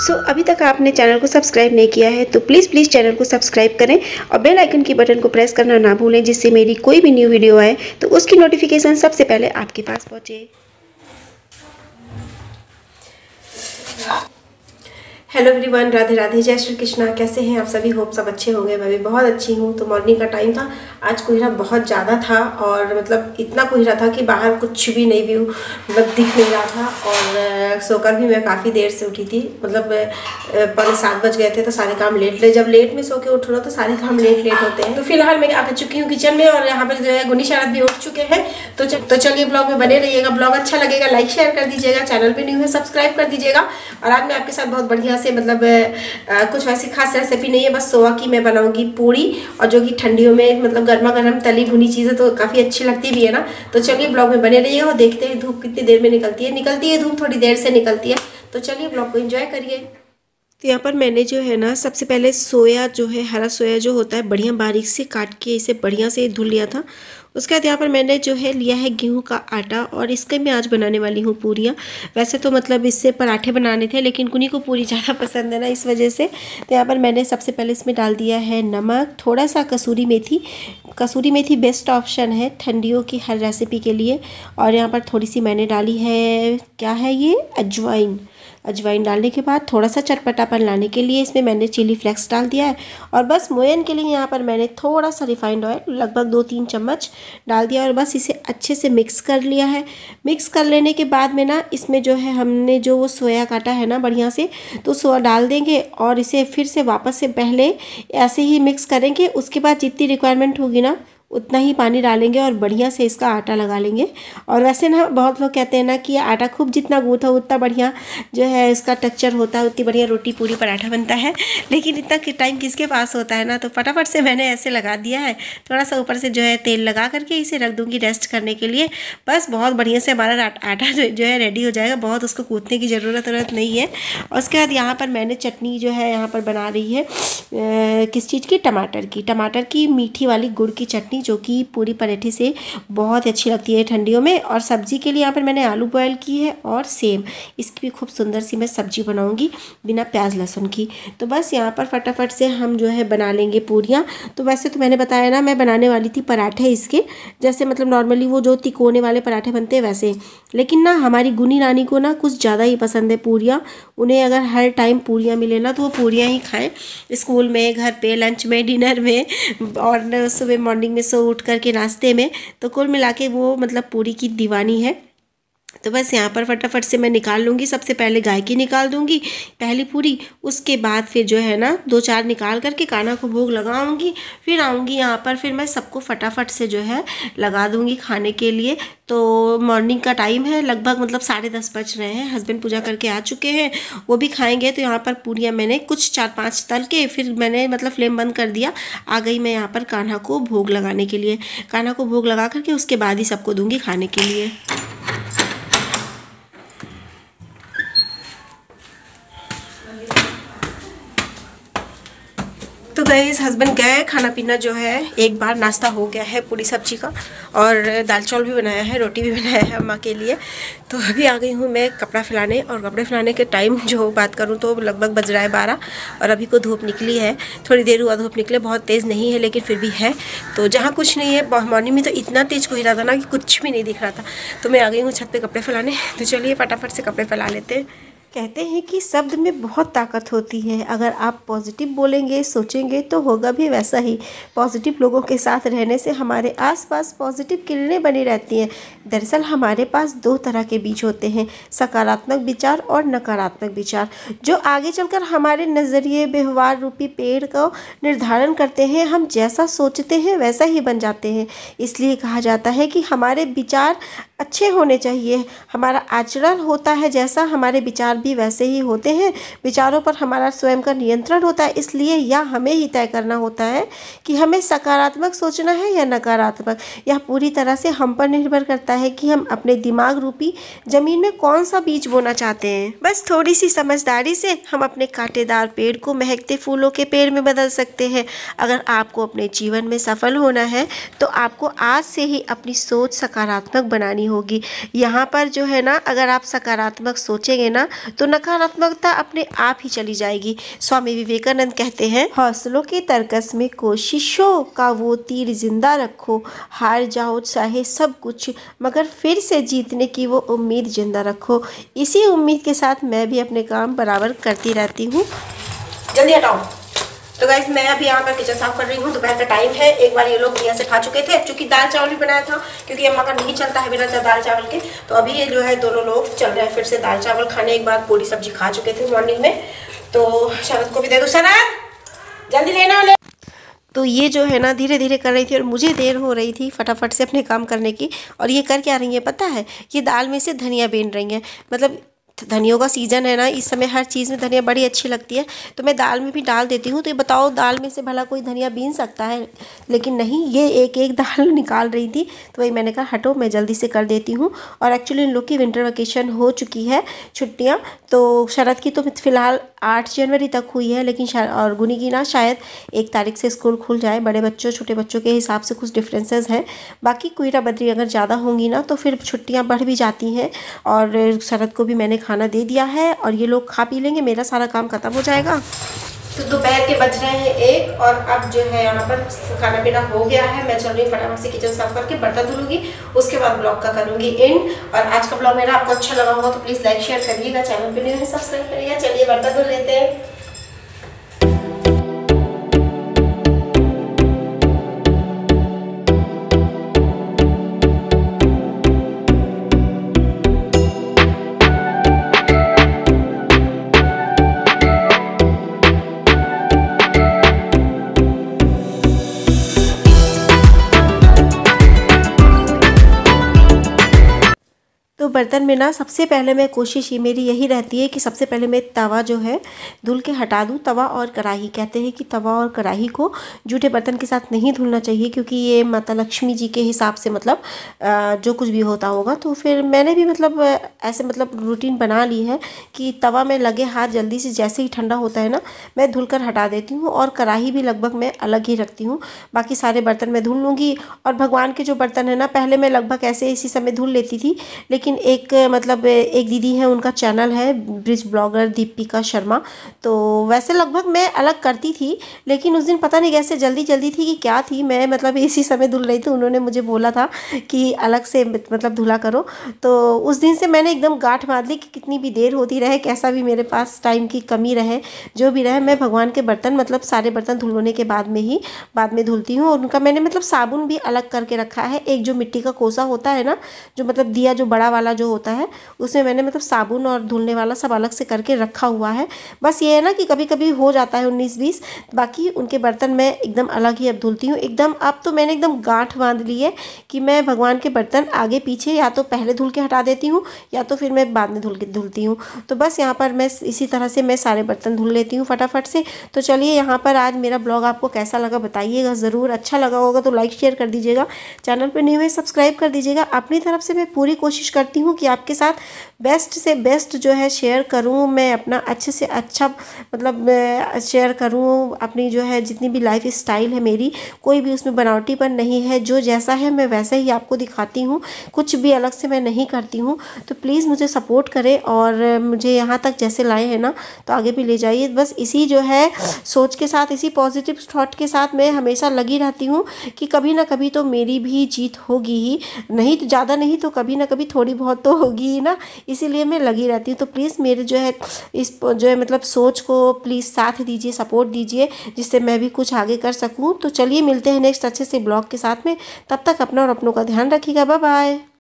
अभी तक आपने चैनल को सब्सक्राइब नहीं किया है तो प्लीज़ चैनल को सब्सक्राइब करें और बेल आइकन की बटन को प्रेस करना ना भूलें, जिससे मेरी कोई भी न्यू वीडियो आए तो उसकी नोटिफिकेशन सबसे पहले आपके पास पहुंचे। हेलो एवरीवन, राधे राधे, जय श्री कृष्णा। कैसे हैं आप सभी? होप सब अच्छे होंगे। मैं भी बहुत अच्छी हूँ। तो मॉर्निंग का टाइम था, आज कोहरा बहुत ज़्यादा था और मतलब इतना कोहरा था कि बाहर कुछ भी नहीं व्यू मतलब दिख नहीं रहा था। और सोकर भी मैं काफ़ी देर से उठी थी, मतलब 7:15 बज गए थे। तो सारे काम लेट जब लेट में सो के उठो ना तो सारे काम लेट होते हैं। तो फिलहाल मैं आ चुकी हूँ किचन में और यहाँ पर जो है गुनी शरद भी उठ चुके हैं। तो चलिए ब्लॉग में बने रहिएगा। ब्लॉग अच्छा लगेगा लाइक शेयर कर दीजिएगा, चैनल पे न्यू है सब्सक्राइब कर दीजिएगा। और आज मैं आपके साथ बहुत बढ़िया से मतलब कुछ वैसी खास रेसिपी नहीं है, बस सोया की मैं बनाऊंगी पूरी, और जो कि ठंडियों में मतलब गर्मा गर्म तली भुनी चीज़ें तो काफ़ी अच्छी लगती भी है ना। तो चलिए ब्लॉग में बने रहिए और देखते हैं धूप कितनी देर में निकलती है धूप थोड़ी देर से निकलती है। तो चलिए ब्लॉग को एंजॉय करिए। तो यहाँ पर मैंने जो है ना सबसे पहले सोया जो है, हरा सोया जो होता है, बढ़िया बारीक से काट के इसे बढ़िया से धुल लिया था। उसके बाद यहाँ पर मैंने जो है लिया है गेहूं का आटा और इसके मैं आज बनाने वाली हूँ पूरियाँ। वैसे तो मतलब इससे पराठे बनाने थे, लेकिन कुनी को पूरी ज़्यादा पसंद है ना, इस वजह से। तो यहाँ पर मैंने सबसे पहले इसमें डाल दिया है नमक, थोड़ा सा कसूरी मेथी। कसूरी मेथी बेस्ट ऑप्शन है ठंडियों की हर रेसिपी के लिए। और यहाँ पर थोड़ी सी मैंने डाली है, क्या है ये, अजवाइन। अजवाइन डालने के बाद थोड़ा सा चटपटापन लाने के लिए इसमें मैंने चिली फ्लेक्स डाल दिया है। और बस मोयन के लिए यहाँ पर मैंने थोड़ा सा रिफाइंड ऑयल लगभग 2-3 चम्मच डाल दिया और बस इसे अच्छे से मिक्स कर लिया है। मिक्स कर लेने के बाद में ना इसमें जो है हमने जो वो सोया काटा है ना बढ़िया से, तो सोया डाल देंगे और इसे फिर से वापस से पहले ऐसे ही मिक्स करेंगे। उसके बाद जितनी रिक्वायरमेंट होगी ना उतना ही पानी डालेंगे और बढ़िया से इसका आटा लगा लेंगे। और वैसे ना बहुत लोग कहते हैं ना कि आटा खूब जितना गूँथो उतना बढ़िया जो है इसका टेक्सचर होता है, उतनी बढ़िया रोटी पूरी पराठा बनता है। लेकिन इतना टाइम किसके पास होता है ना, तो फटाफट से मैंने ऐसे लगा दिया है। थोड़ा सा ऊपर से जो है तेल लगा करके इसे रख दूँगी रेस्ट करने के लिए। बस बहुत बढ़िया से हमारा आटा जो है रेडी हो जाएगा, बहुत उसको कूटने की ज़रूरत नहीं है। और उसके बाद यहाँ पर मैंने चटनी जो है यहाँ पर बना रही है किस चीज़ की, टमाटर की मीठी वाली गुड़ की चटनी, जो कि पूरी पराठे से बहुत अच्छी लगती है ठंडियों में। और सब्जी के लिए यहाँ पर मैंने आलू बॉयल की है और सेम इसकी भी खूब सुंदर सी मैं सब्जी बनाऊंगी बिना प्याज लहसुन की। तो बस यहाँ पर फटाफट से हम जो है बना लेंगे पूरियाँ। तो वैसे तो मैंने बताया ना मैं बनाने वाली थी पराठे इसके, जैसे मतलब नॉर्मली वो जो तिकोने वाले पराठे बनते हैं वैसे। लेकिन ना हमारी गुनी रानी को ना कुछ ज़्यादा ही पसंद है पूरियाँ। उन्हें अगर हर टाइम पूरियाँ मिले ना तो वो पूरियाँ ही खाएँ, स्कूल में, घर पे, लंच में, डिनर में और सुबह मॉर्निंग में सो उठ करके नाश्ते में। तो कुल मिला के वो मतलब पूरी की दीवानी है। तो बस यहाँ पर फटाफट से मैं निकाल लूँगी। सबसे पहले गाय की निकाल दूँगी पहली पूरी, उसके बाद फिर जो है ना 2-4 निकाल करके कान्हा को भोग लगाऊँगी। फिर आऊँगी यहाँ पर, फिर मैं सबको फटाफट से जो है लगा दूँगी खाने के लिए। तो मॉर्निंग का टाइम है, लगभग मतलब 10:30 बज रहे हैं। हस्बैंड पूजा करके आ चुके हैं, वो भी खाएंगे। तो यहाँ पर पूरियाँ मैंने कुछ 4-5 तल के फिर मैंने मतलब फ्लेम बंद कर दिया। आ गई मैं यहाँ पर कान्हा को भोग लगाने के लिए। कान्हा को भोग लगा करके उसके बाद ही सबको दूँगी खाने के लिए। तो गाइस हस्बैंड गए, खाना पीना जो है एक बार नाश्ता हो गया है पूरी सब्जी का, और दाल चावल भी बनाया है, रोटी भी बनाया है अम्मा के लिए। तो अभी आ गई हूँ मैं कपड़ा फैलाने, और कपड़े फैलाने के टाइम जो बात करूँ तो लगभग बज रहा है 12, और अभी को धूप निकली है। थोड़ी देर हुआ धूप निकले, बहुत तेज़ नहीं है लेकिन फिर भी है। तो जहाँ कुछ नहीं है, मॉर्निंग में तो इतना तेज़ कोहरा था ना कि कुछ भी नहीं दिख रहा था। तो मैं आ गई हूँ छत पर कपड़े फैलाने। तो चलिए फटाफट से कपड़े फैला लेते हैं। कहते हैं कि शब्द में बहुत ताकत होती है। अगर आप पॉजिटिव बोलेंगे, सोचेंगे तो होगा भी वैसा ही। पॉजिटिव लोगों के साथ रहने से हमारे आसपास पॉजिटिव किरणें बनी रहती हैं। दरअसल हमारे पास 2 तरह के बीज होते हैं, सकारात्मक विचार और नकारात्मक विचार, जो आगे चलकर हमारे नज़रिए, व्यवहार रूपी पेड़ को निर्धारण करते हैं। हम जैसा सोचते हैं वैसा ही बन जाते हैं। इसलिए कहा जाता है कि हमारे विचार अच्छे होने चाहिए। हमारा आचरण होता है जैसा, हमारे विचार भी वैसे ही होते हैं। विचारों पर हमारा स्वयं का नियंत्रण होता है, इसलिए यह हमें ही तय करना होता है कि हमें सकारात्मक सोचना है या नकारात्मक। यह पूरी तरह से हम पर निर्भर करता है कि हम अपने दिमाग रूपी जमीन में कौन सा बीज बोना चाहते हैं। बस थोड़ी सी समझदारी से हम अपने कांटेदार पेड़ को महकते फूलों के पेड़ में बदल सकते हैं। अगर आपको अपने जीवन में सफल होना है तो आपको आज से ही अपनी सोच सकारात्मक बनानी होगी। यहाँ पर जो है ना, अगर आप सकारात्मक सोचेंगे ना तो नकारात्मकता अपने आप ही चली जाएगी। स्वामी विवेकानंद कहते हैं, हौसलों की तरकस में कोशिशों का वो तीर जिंदा रखो, हार जाओ चाहे सब कुछ मगर फिर से जीतने की वो उम्मीद जिंदा रखो। इसी उम्मीद के साथ मैं भी अपने काम बराबर करती रहती हूँ। जल्दी हटाओ। तो गाइस मैं अभी यहाँ पर किचन साफ कर रही हूँ। दोपहर का टाइम है। एक बार ये लोग दिया से खा चुके थे, क्योंकि दाल चावल भी बनाया था, क्योंकि अम्मा का नहीं चलता है बिना दाल चावल के। तो अभी ये जो है दोनों लोग चल रहे हैं फिर से दाल चावल खाने। एक बार पूरी सब्जी खा चुके थे मॉर्निंग में। तो शरद को भी दे दो। शरद जल्दी लेना ले। तो ये जो है ना धीरे धीरे कर रही थी और मुझे देर हो रही थी फटाफट से अपने काम करने की। और ये कर क्या रही है पता है, ये दाल में से धनिया बीन रही हैं। मतलब धनियों का सीज़न है ना, इस समय हर चीज़ में धनिया बड़ी अच्छी लगती है, तो मैं दाल में भी डाल देती हूँ। तो ये बताओ दाल में से भला कोई धनिया बीन सकता है? लेकिन नहीं, ये एक एक दाल निकाल रही थी। तो वही मैंने कहा हटो, मैं जल्दी से कर देती हूँ। और एक्चुअली इन लोग की विंटर वेकेशन हो चुकी है, छुट्टियाँ। तो शरद की तो फिलहाल 8 जनवरी तक हुई है, लेकिन और गुनी की ना शायद 1 तारीख से स्कूल खुल जाए। बड़े बच्चों छोटे बच्चों के हिसाब से कुछ डिफरेंसेस हैं। बाकी कुईरा बद्री अगर ज़्यादा होंगी ना तो फिर छुट्टियाँ बढ़ भी जाती हैं। और शरद को भी मैंने खाना दे दिया है और ये लोग खा पी लेंगे, मेरा सारा काम खत्म हो जाएगा। तो दोपहर के बज रहे हैं 1 और अब जो है यहाँ पर खाना पीना हो गया है। मैं चल रही हूँ फटाफट से किचन साफ करके बर्तन धुलूंगी, उसके बाद ब्लॉग का करूँगी एंड। और आज का ब्लॉग मेरा आपको अच्छा लगा होगा तो प्लीज़ लाइक शेयर करिएगा, चैनल पर न्यू है सब्सक्राइब करिएगा। चलिए बर्तन धुल लेते हैं। तो बर्तन में ना सबसे पहले मैं कोशिश ये मेरी यही रहती है कि सबसे पहले मैं तवा जो है धुल के हटा दूँ। तवा और कढ़ाई, कहते हैं कि तवा और कढ़ाई को जूठे बर्तन के साथ नहीं धुलना चाहिए, क्योंकि ये माता लक्ष्मी जी के हिसाब से मतलब जो कुछ भी होता होगा। तो फिर मैंने भी मतलब ऐसे मतलब रूटीन बना ली है कि तवा में लगे हाथ जल्दी से जैसे ही ठंडा होता है ना मैं धुल कर हटा देती हूँ। और कढ़ाई भी लगभग मैं अलग ही रखती हूँ, बाकी सारे बर्तन मैं धुल लूँगी। और भगवान के जो बर्तन है ना पहले मैं लगभग ऐसे इसी समय धुल लेती थी, लेकिन एक मतलब एक दीदी है, उनका चैनल है ब्रिज ब्लॉगर दीपिका शर्मा, तो वैसे लगभग मैं अलग करती थी। लेकिन उस दिन पता नहीं कैसे जल्दी जल्दी थी कि क्या थी, मैं मतलब इसी समय धुल रही थी। उन्होंने मुझे बोला था कि अलग से मतलब धुला करो, तो उस दिन से मैंने एकदम गांठ बांध ली कि कितनी भी देर होती रहे, कैसा भी मेरे पास टाइम की कमी रहे, जो भी रहे, मैं भगवान के बर्तन मतलब सारे बर्तन धुलने के बाद में धुलती हूँ। और उनका मैंने मतलब साबुन भी अलग करके रखा है। एक जो मिट्टी का कोसा होता है ना, जो मतलब दिया जो बड़ा वाला जो होता है, उसमें मैंने मतलब साबुन और धुलने वाला सब अलग से करके रखा हुआ है। बस ये है ना कि कभी कभी हो जाता है 19-20, बाकी उनके बर्तन मैं एकदम अलग ही अब धुलती हूँ एकदम। अब तो मैंने एकदम गांठ बांध ली है कि मैं भगवान के बर्तन आगे पीछे या तो पहले धुल के हटा देती हूँ या तो फिर मैं बाद में धुलती हूँ। तो बस यहाँ पर मैं इसी तरह से मैं सारे बर्तन धुल लेती हूँ फटाफट से। तो चलिए यहाँ पर आज मेरा ब्लॉग आपको कैसा लगा बताइएगा ज़रूर। अच्छा लगा होगा तो लाइक शेयर कर दीजिएगा, चैनल पर न्यू है सब्सक्राइब कर दीजिएगा। अपनी तरफ से मैं पूरी कोशिश करती हूँ कि आपके साथ बेस्ट से बेस्ट जो है शेयर करूँ, मैं अपना अच्छे से अच्छा मतलब शेयर करूँ अपनी जो है जितनी भी लाइफ स्टाइल है मेरी, कोई भी उसमें बनावटीपन नहीं है, जो जैसा है मैं वैसा ही आपको दिखाती हूँ, कुछ भी अलग से मैं नहीं करती हूँ। तो प्लीज़ मुझे सपोर्ट करें और मुझे यहाँ तक जैसे लाए हैं ना तो आगे भी ले जाइए। बस इसी जो है सोच के साथ, इसी पॉजिटिव थॉट के साथ मैं हमेशा लगी रहती हूँ कि कभी ना कभी तो मेरी भी जीत होगी ही, नहीं तो ज़्यादा नहीं तो कभी ना कभी थोड़ी बहुत तो होगी ही ना, इसीलिए मैं लगी रहती हूँ। तो प्लीज़ मेरे जो है इस जो है मतलब सोच को प्लीज़ साथ दीजिए, सपोर्ट दीजिए, जिससे मैं भी कुछ आगे कर सकूँ। तो चलिए मिलते हैं नेक्स्ट अच्छे से ब्लॉग के साथ में, तब तक अपना और अपनों का ध्यान रखिएगा। Bye bye.